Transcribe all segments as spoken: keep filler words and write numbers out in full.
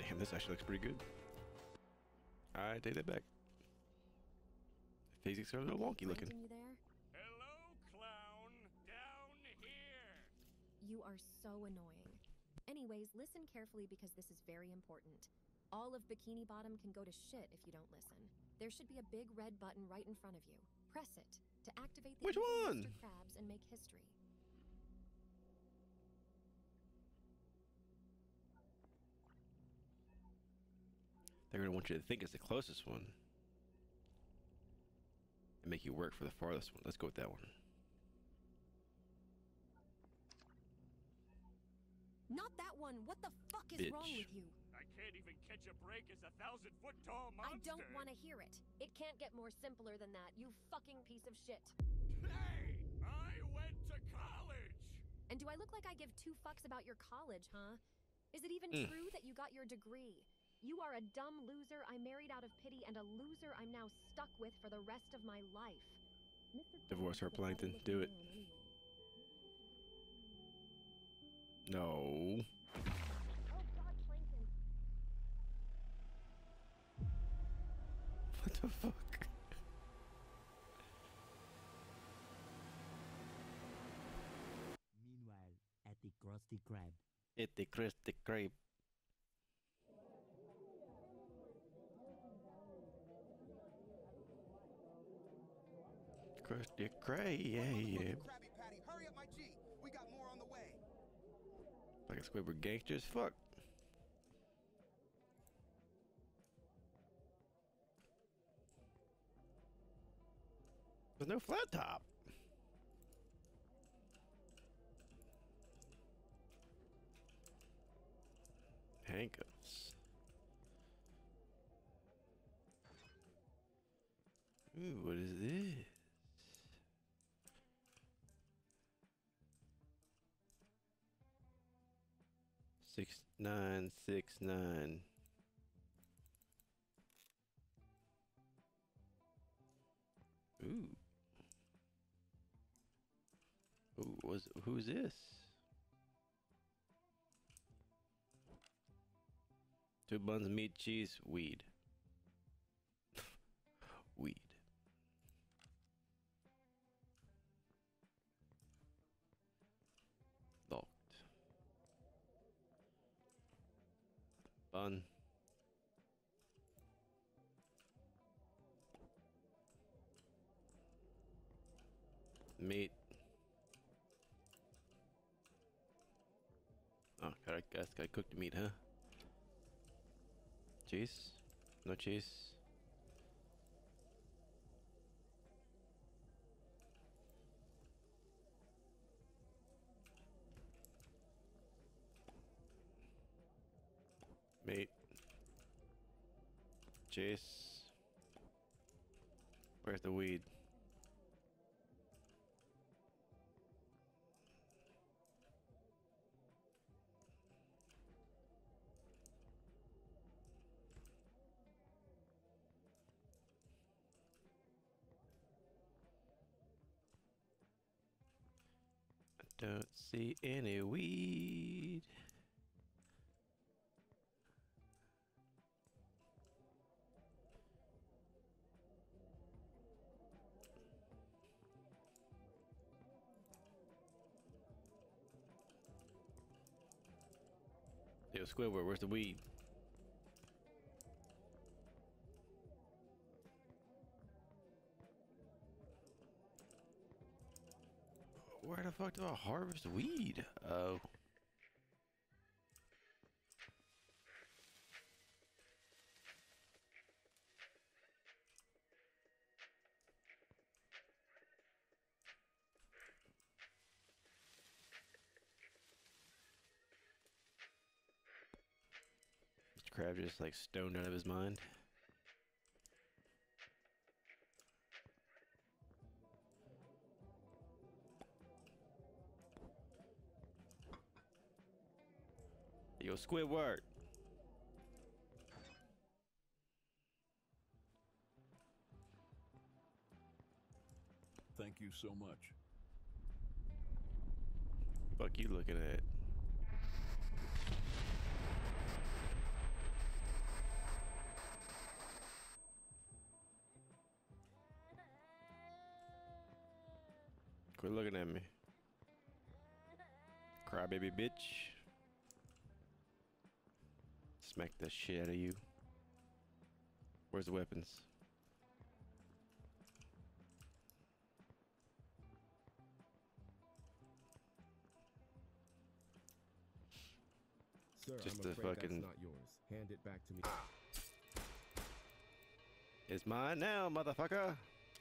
Damn, this actually looks pretty good. I take that back. The physics are a little wonky looking. Plankton, you there? Hello, clown. Down here. You are so annoying. Anyways, listen carefully because this is very important. All of Bikini Bottom can go to shit if you don't listen. There should be a big red button right in front of you. Press it to activate the Which evil one? Mister Krabs and make history. They're gonna want you to think it's the closest one and make you work for the farthest one. Let's go with that one. Not that one. What the fuck is Bitch. wrong with you? I can't even catch a break as a thousand foot tall monster. I don't want to hear it. It can't get more simpler than that, you fucking piece of shit. Hey, I went to college. And do I look like I give two fucks about your college, huh? Is it even Mm. true that you got your degree? You are a dumb loser I married out of pity and a loser I'm now stuck with for the rest of my life. Mister Divorce her, Plankton. Do it. No. Oh God, Plankton. What the fuck? Meanwhile, at the Krusty Krab. It's the Krusty Krab. Krusty Krab, yeah, yeah. Krabby Patty, hurry up, my G. We got more on the way. Like a Squidward gangster as fuck. There's no flat top. Handcuffs. Ooh, what is this? Six nine six nine. Ooh. Ooh, was who's this? Two buns, meat, cheese, weed. Weed. Locked. Bun. Meat. Oh, I guess I cooked the meat, huh? Cheese? No cheese. Meat. Cheese. Where's the weed? I don't see any weed. Yo, Squidward, where's the weed? Where the fuck do I harvest weed? Oh. Mister Krabs just like stoned out of his mind. Yo, Squidward. Thank you so much. Fuck you looking at? Quit looking at me. Crybaby bitch. Smack the shit out of you. Where's the weapons? Sir, Just I'm the afraid fucking- that's not yours. Hand it back to me. It's mine now, motherfucker.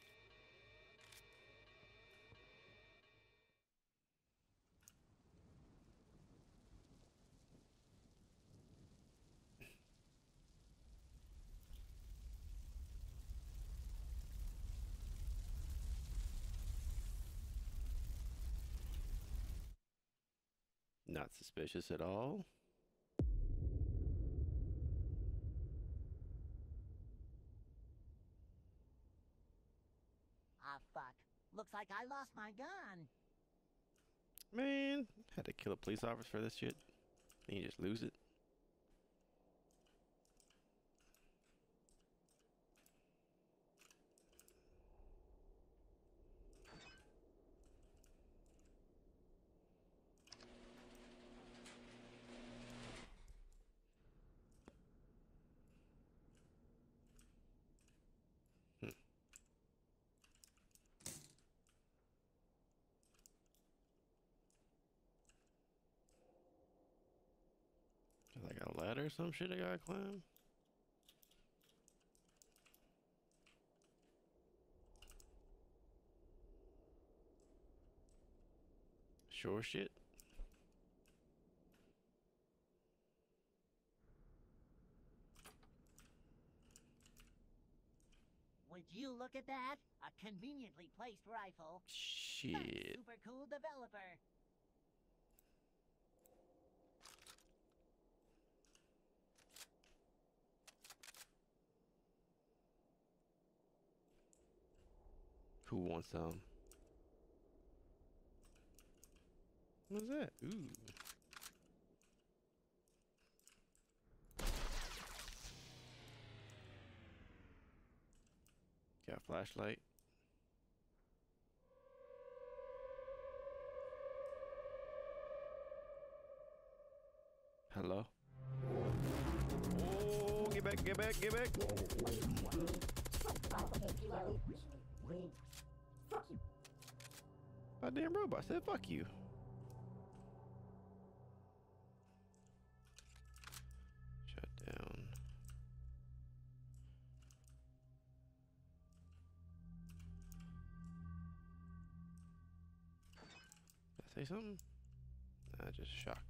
Not suspicious at all. Ah, fuck. Looks like I lost my gun. Man, had to kill a police officer for this shit. Then you just lose it. Like a ladder or some shit I gotta climb. Sure shit. Would you look at that? A conveniently placed rifle. Shit. Thanks, super cool developer. Who wants some? What's that? Ooh. Got a flashlight. Hello? Oh, get back, get back, get back. Goddamn robot said fuck you. Shut down. Did I say something? Nah, just shock.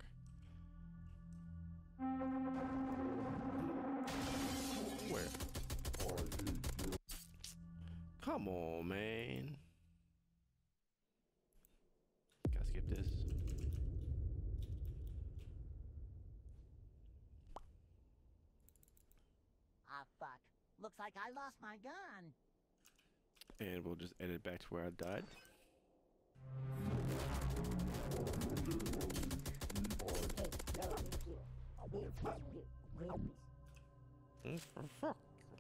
Where? Come on, man. Gotta skip this. Ah, fuck. Looks like I lost my gun. And we'll just edit back to where I died. Mm, for fuck.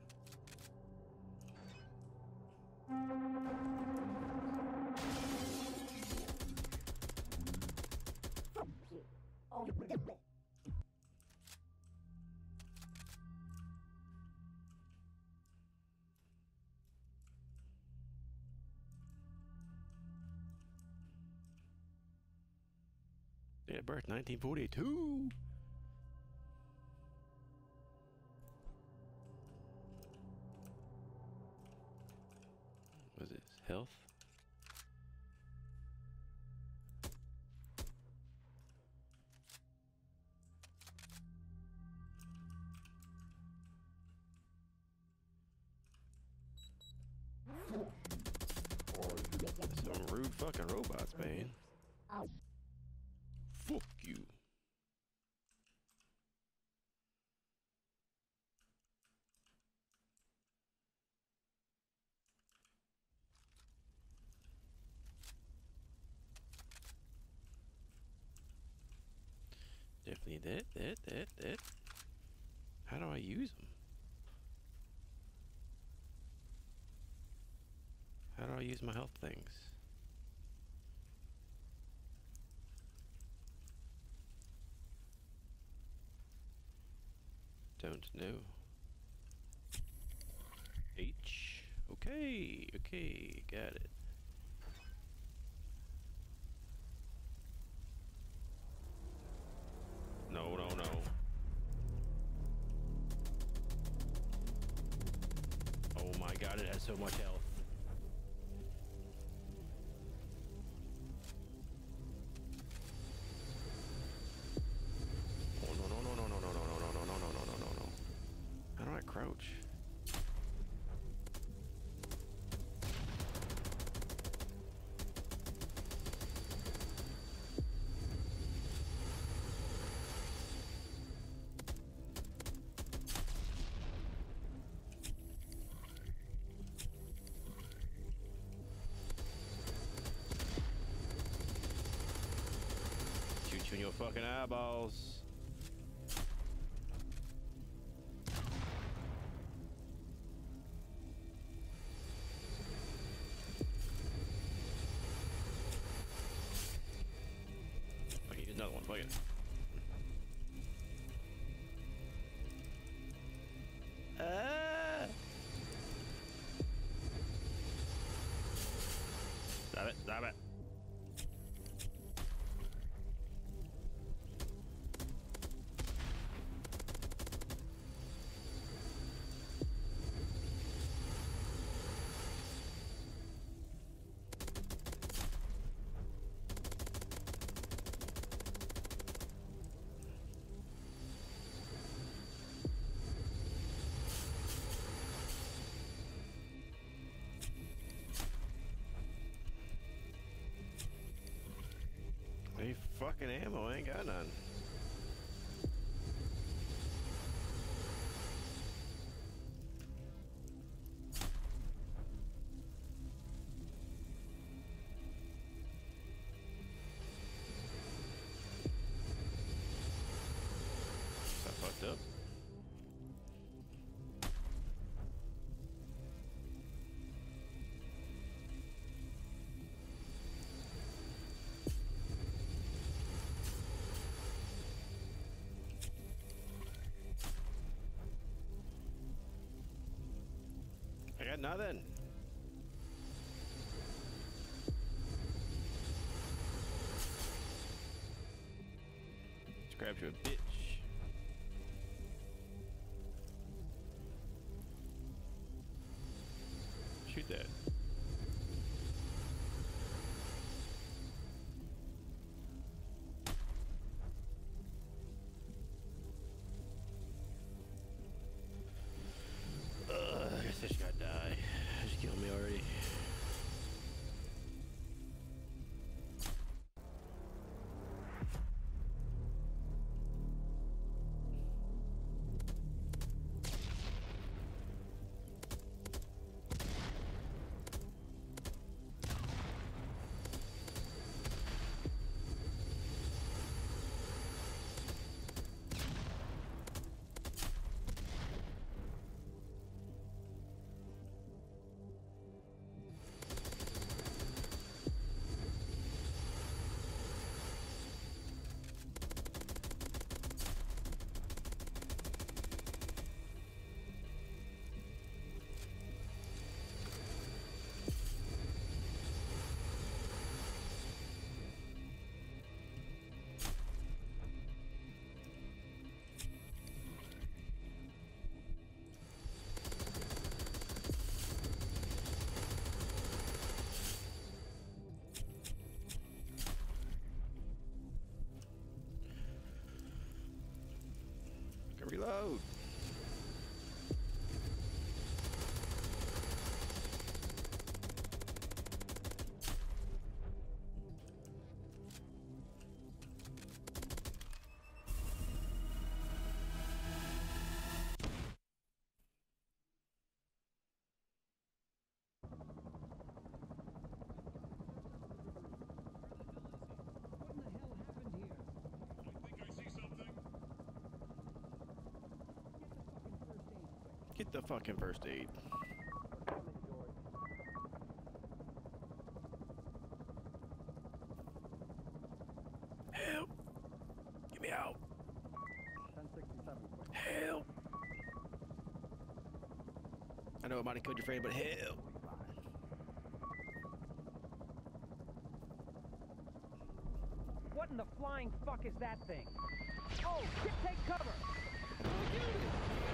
Date of birth nineteen forty-two. Was it health? Some rude fucking robots, man. Fuck you. Definitely that, that, that, that. How do I use them? How do I use my health things? ones? No. H. Okay. Okay. Got it. No, no, no. Oh my god, it has so much health. Oh no no no no no no no no no no no no no no no. How do I crouch? Shoot you in your fucking eyeballs. Okay, here's another one. Fuck it. Ah! Stop it, stop it. Any fucking ammo? I ain't got none. That fucked up. I got nothing. Let's grab you a bitch. Shoot that. Ugh, I guess I just gotta die. Just kill me already. Reload. Get the fucking first aid. Help! Get me out! Help! know, might have killed your friend, but hell. What in the flying fuck is that thing? Oh, shit, take cover! Oh,